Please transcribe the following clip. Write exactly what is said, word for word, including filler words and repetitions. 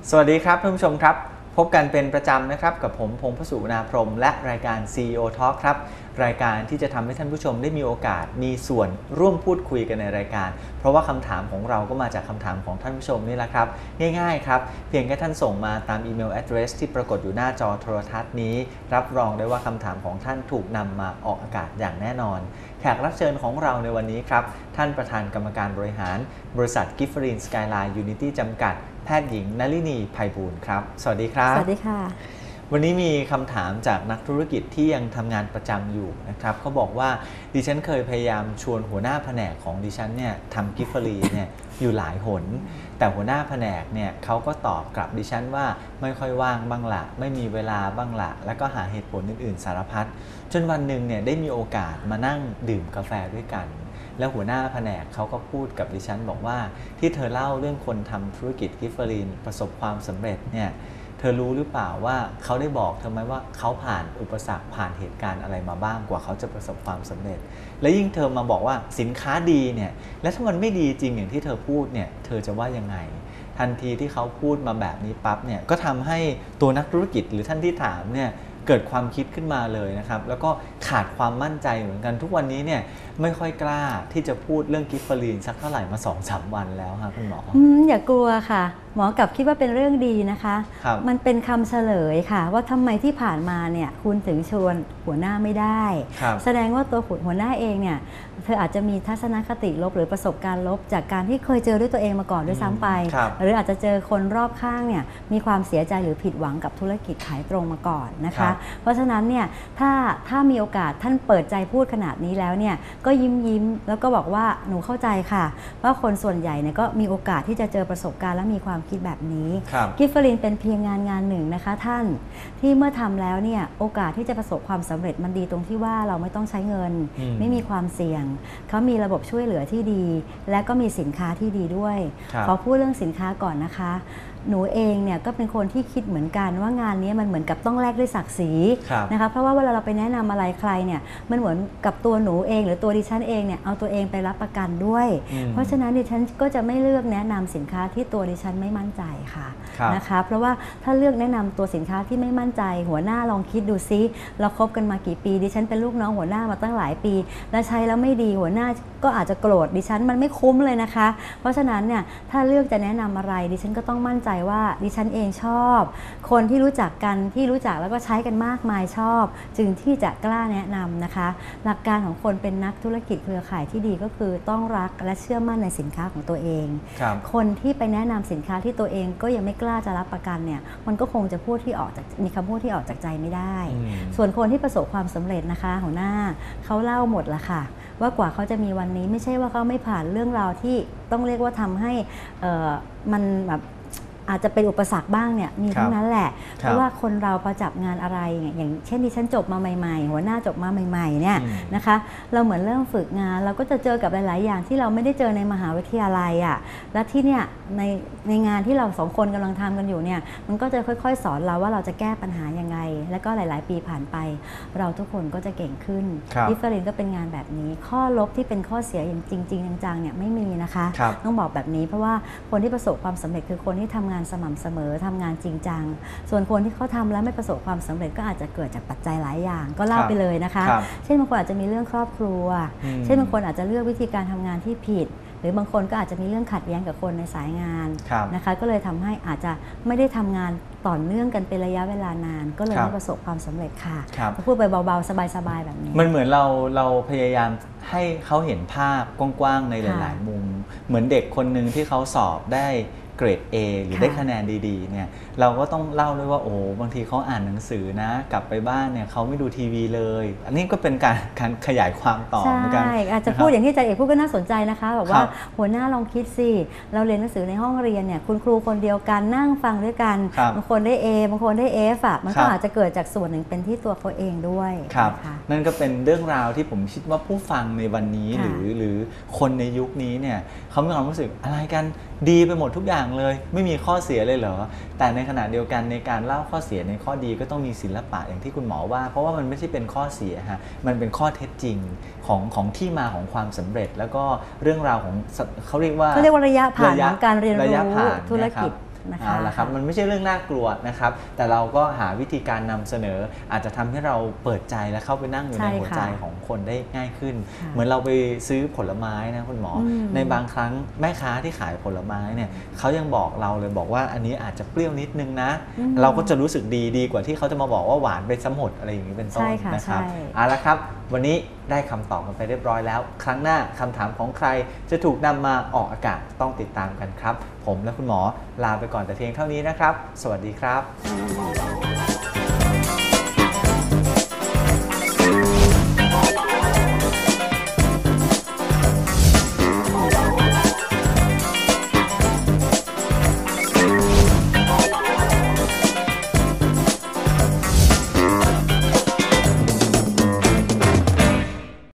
สวัสดีครับท่านผู้ชมครับพบกันเป็นประจำนะครับกับผมพงษ์พสุนาพรหมและรายการ ซี อี โอ Talk ครับรายการที่จะทำให้ท่านผู้ชมได้มีโอกาสมีส่วนร่วมพูดคุยกันในรายการเพราะว่าคำถามของเราก็มาจากคำถามของท่านผู้ชมนี่แหละครับง่ายๆครับเพียงแค่ท่านส่งมาตามอีเมล address ที่ปรากฏอยู่หน้าจอโทรทัศน์นี้รับรองได้ว่าคำถามของท่านถูกนำมาออกอากาศอย่างแน่นอนแขกรับเชิญของเราในวันนี้ครับท่านประธานกรรมการบริหารบริษัทกิฟเฟอรีนสกายไลน์ยูนิตี้จำกัดแพทย์หญิงนลินีไพบูลย์ครับสวัสดีครับสวัสดีค่ะวันนี้มีคำถามจากนักธุรกิจที่ยังทำงานประจำอยู่นะครับเขาบอกว่าดิฉันเคยพยายามชวนหัวหน้าแผนกของดิฉันเนี่ยทำกิฟเฟอรีนเนี่ยอยู่หลายหนแต่หัวหน้าแผนกเนี่ยเขาก็ตอบกลับดิฉันว่าไม่ค่อยว่างบ้างละไม่มีเวลาบ้างละแล้วก็หาเหตุผลอื่นๆสารพัดจนวันหนึ่งเนี่ยได้มีโอกาสมานั่งดื่มกาแฟด้วยกันแล้วหัวหน้าแผนกเขาก็พูดกับดิฉันบอกว่าที่เธอเล่าเรื่องคนทำธุรกิจกิฟเฟอรีนประสบความสำเร็จเนี่ยเธอรู้หรือเปล่าว่าเขาได้บอกเธอไหมว่าเขาผ่านอุปสรรคผ่านเหตุการณ์อะไรมาบ้างกว่าเขาจะประสบความสำเร็จและยิ่งเธอมาบอกว่าสินค้าดีเนี่ยและถ้ามันไม่ดีจริงอย่างที่เธอพูดเนี่ยเธอจะว่ายังไงทันทีที่เขาพูดมาแบบนี้ปั๊บเนี่ยก็ทำให้ตัวนักธุรกิจหรือท่านที่ถามเนี่ยเกิดความคิดขึ้นมาเลยนะครับแล้วก็ขาดความมั่นใจเหมือนกันทุกวันนี้เนี่ยไม่ค่อยกล้าที่จะพูดเรื่องกิฟเฟอรีนสักเท่าไหร่มา สองสาม วันแล้วค่ะคุณหมออืมอย่ากลัวค่ะหมอกลับคิดว่าเป็นเรื่องดีนะคะมันเป็นคำเฉลยค่ะว่าทำไมที่ผ่านมาเนี่ยคุณถึงชวนหัวหน้าไม่ได้แสดงว่าตัวหัวหน้าเองเนี่ยเธออาจจะมีทัศนคติลบหรือประสบการณ์ลบจากการที่เคยเจอด้วยตัวเองมาก่อนด้วยซ้ำไปหรืออาจจะเจอคนรอบข้างเนี่ยมีความเสียใจหรือผิดหวังกับธุรกิจขายตรงมาก่อนนะคะเพราะฉะนั้นเนี่ยถ้าถ้ามีโอกาสท่านเปิดใจพูดขนาดนี้แล้วเนี่ยก็ยิ้มยิ้มแล้วก็บอกว่าหนูเข้าใจค่ะว่าคนส่วนใหญ่เนี่ยก็มีโอกาสที่จะเจอประสบการณ์และมีความคิดแบบนี้กิฟเฟอรีนเป็นเพียงงานงานหนึ่งนะคะท่านที่เมื่อทำแล้วเนี่ยโอกาสที่จะประสบความสำเร็จมันดีตรงที่ว่าเราไม่ต้องใช้เงินไม่มีความเสี่ยงเขามีระบบช่วยเหลือที่ดีและก็มีสินค้าที่ดีด้วยขอพูดเรื่องสินค้าก่อนนะคะหนูเองเนี่ยก็เป็นคนที่คิดเหมือนกันว่างานนี้มันเหมือนกับต้องแลกด้วยศักดิ์ศรีนะคะเพราะว่าเวลาเราไปแนะนำอะไรใครเนี่ยมันเหมือนกับตัวหนูเองหรือตัวดิฉันเองเนี่ยเอาตัวเองไปรับประกันด้วยเพราะฉะนั้นดิฉันก็จะไม่เลือกแนะนำสินค้าที่ตัวดิฉันไม่มั่นใจค่ะนะคะเพราะว่าถ้าเลือกแนะนำตัวสินค้าที่ไม่มั่นใจหัวหน้าลองคิดดูซิเราคบกันมากี่ปีดิฉันเป็นลูกน้องหัวหน้ามาตั้งหลายปีแล้วใช้แล้วไม่ดีหัวหน้าก็อาจจะโกรธดิฉันมันไม่คุ้มเลยนะคะเพราะฉะนั้นเนี่ยถ้าเลือกจะแนะนำอะไรดิฉันก็ต้องมั่นใจว่าดิฉันเองชอบคนที่รู้จักกันที่รู้จักแล้วก็ใช้กันมากมายชอบจึงที่จะกล้าแนะนำนะคะหลักการของคนเป็นนักธุรกิจเครือข่ายที่ดีก็คือต้องรักและเชื่อมั่นในสินค้าของตัวเอง คนที่ไปแนะนำสินค้าที่ตัวเองก็ยังไม่กล้าจะรับประกันเนี่ยมันก็คงจะพูดที่ออกจากมีคำพูดที่ออกจากใจไม่ได้ส่วนคนที่ประสบความสำเร็จนะคะหัวหน้าเขาเล่าหมดละค่ะว่ากว่าเขาจะมีวันนี้ไม่ใช่ว่าเขาไม่ผ่านเรื่องราวที่ต้องเรียกว่าทำให้มันแบบอาจจะเป็นอุปสรรคบ้างเนี่ยมีทั้งนั้นแหละเพราะว่าคนเราพอจับงานอะไรอย่างเช่นดิฉันจบมาใหม่ๆหัวหน้าจบมาใหม่ๆเนี่ยนะคะเราเหมือนเริ่มฝึกงานเราก็จะเจอกับหลายๆอย่างที่เราไม่ได้เจอในมหาวิทยาลัยอ่ะและที่เนี่ยในในงานที่เราสองคนกำลังทำกันอยู่เนี่ยมันก็จะค่อยๆสอนเราว่าเราจะแก้ปัญหายังไงแล้วก็หลายๆปีผ่านไปเราทุกคนก็จะเก่งขึ้นดิฟเฟอเรนซ์ก็เป็นงานแบบนี้ข้อลบที่เป็นข้อเสียอย่างจริงๆจังๆเนี่ยไม่มีนะคะต้องบอกแบบนี้เพราะว่าคนที่ประสบความสำเร็จคือคนที่ทำงานสม่ำเสมอทำงานจริงจังส่วนคนที่เขาทำแล้วไม่ประสบความสำเร็จก็อาจจะเกิดจากปัจจัยหลายอย่างก็เล่าไปเลยนะคะเช่นบางคนอาจจะมีเรื่องครอบครัวเช่นบางคนอาจจะเลือกวิธีการทำงานที่ผิดหรือบางคนก็อาจจะมีเรื่องขัดแย้งกับคนในสายงานนะคะก็เลยทำให้อาจจะไม่ได้ทำงานต่อเนื่องกันเป็นระยะเวลานานก็เลยไม่ประสบความสำเร็จค่ะพูดไปเบาๆสบายๆแบบนี้มันเหมือนเราเราพยายามให้เขาเห็นภาพกว้างๆในหลายๆมุมเหมือนเด็กคนหนึ่งที่เขาสอบได้เกรด เอ หรือได้คะแนนดีๆเนี่ยเราก็ต้องเล่าด้วยว่าโอ้บางทีเขาอ่านหนังสือนะกลับไปบ้านเนี่ยเขาไม่ดูทีวีเลยอันนี้ก็เป็นการการขยายความต่อเหมือนกันใช่อาจจะพูดอย่างที่อาจารย์เอกพูดก็น่าสนใจนะคะบอกว่าหัวหน้าลองคิดสิเราเรียนหนังสือในห้องเรียนเนี่ยคุณครูคนเดียวกันนั่งฟังด้วยกันบางคนได้ A บางคนได้ F อ่ะมันก็อาจจะเกิดจากส่วนหนึ่งเป็นที่ตัวเขาเองด้วยครับนั่นก็เป็นเรื่องราวที่ผมคิดว่าผู้ฟังในวันนี้หรือหรือคนในยุคนี้เนี่ยเขามีความรู้สึกอะไรกันดีไปหมดทุกอย่างเลยไม่มีข้อเสียเลยเหรอแต่ในขณะเดียวกันในการเล่าข้อเสียในข้อดีก็ต้องมีศิลปะอย่างที่คุณหมอว่าเพราะว่ามันไม่ใช่เป็นข้อเสียฮะมันเป็นข้อเท็จจริงของของที่มาของความสำเร็จแล้วก็เรื่องราวของเขาเรียกว่าเขาเรียกว่าระยะผ่านของการเรียนรู้ธุรกิจนะคะเอาละครับมันไม่ใช่เรื่องน่ากลัวนะครับแต่เราก็หาวิธีการนำเสนออาจจะทำให้เราเปิดใจและเข้าไปนั่งอยู่ในหัวใจของคนได้ง่ายขึ้นเหมือนเราไปซื้อผลไม้นะคุณหมอในบางครั้งแม่ค้าที่ขายผลไม้เนี่ยเขายังบอกเราเลยบอกว่าอันนี้อาจจะเปรี้ยวนิดนึงนะเราก็จะรู้สึกดีดีกว่าที่เขาจะมาบอกว่าหวานไปซะหมดอะไรอย่างนี้เป็นต้นนะครับเอาละครับวันนี้ได้คำตอบกันไปเรียบร้อยแล้วครั้งหน้าคำถามของใครจะถูกนำมาออกอากาศต้องติดตามกันครับผมและคุณหมอลาไปก่อนแต่เพียงเท่านี้นะครับสวัสดีครับ